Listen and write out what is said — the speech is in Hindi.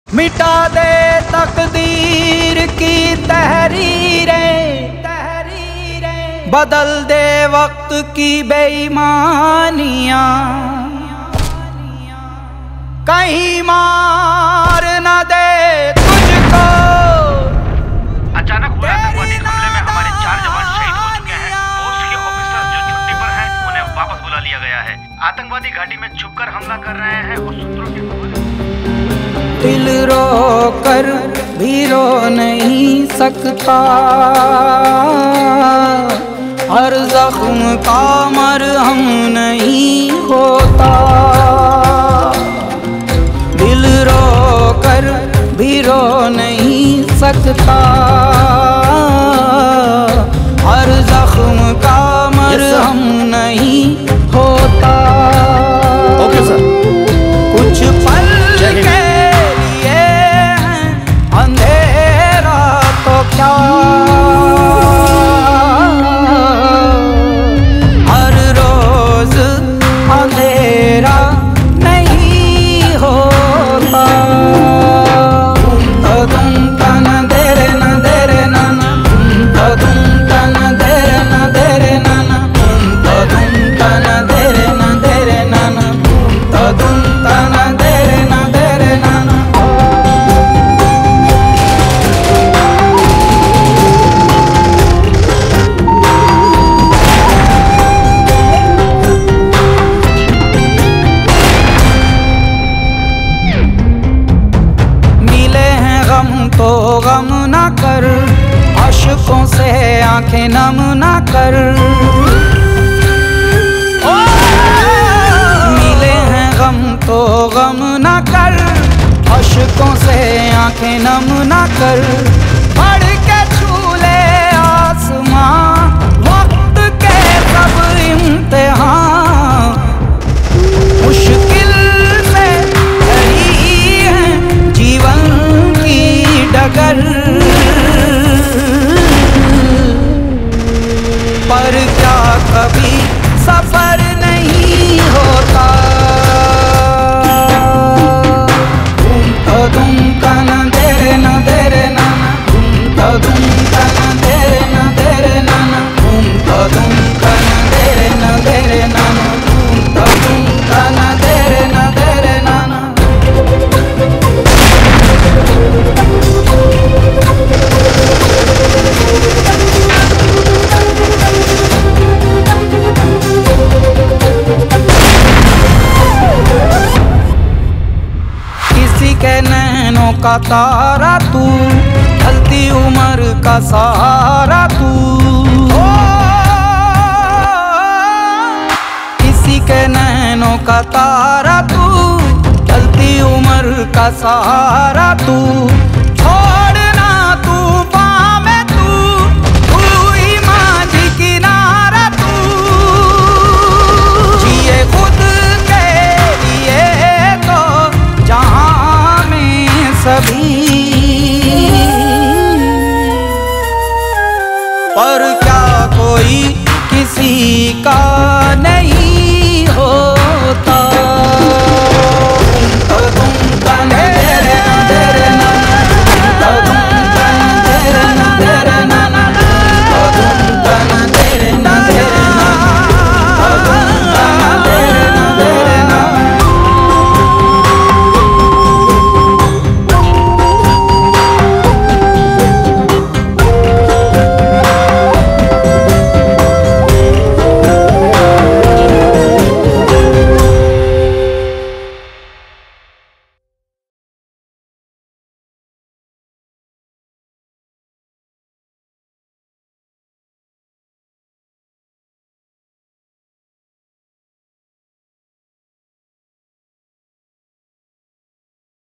मिटा दे तकदीर की तहरीरें, बदल दे वक्त की बेईमानियां, कहीं मार न दे तुझको। अचानक हुए आतंकवादी हमले में हमारे 4 जवान शहीद हो चुके हैं। पोस्ट के ऑफिसर जो छुट्टी पर हैं उन्हें वापस बुला लिया गया है। आतंकवादी घाटी में छुपकर हमला कर रहे हैं और सूत्रों के दिल रो कर भी रो नहीं सकता, हर जख्म का मरहम नहीं होता। दिल रो कर भी रो नहीं सकता, हर जख्म का मरहम नहीं होता। Okay sir. कुछ पल के लिए अंधेरा तो क्या, हर रोज अंधेरा नहीं होता। तुम तन देरे न देरे नाना, तुम तन देरे न देरे नाना, तुम तन देरे न देरे नाना, तुम तन देरे न देरे नाना। मिले हैं गम तो गम न कर, अश्कों से आंखें नम न कर। मिले हैं गम तो गम न कर, अश्कों से आंखें नम न कर। बढ़ के छू ले आसमां वक्त के सब इम्तिहान, मुश्किल से भरी है जीवन की डगर, पर क्या कभी सफर नहीं होता। तुम तन देरे न देरे नाना, तुम तन देरे न देरे नाना, तुम तन देरे न देरे नाना, तुम तन देरे न देरे नाना। किसी के नैनों का तारा तू, ढलती उम्र का सहारा तू। किसी के नैनों का तारा तू, ढलती उम्र का सहारा तू। छोड़ना तूफान में तू ही माझी किनारा तू। जिए खुद के लिए तो जहां में सभी, पर क्या कोई किसी का नहीं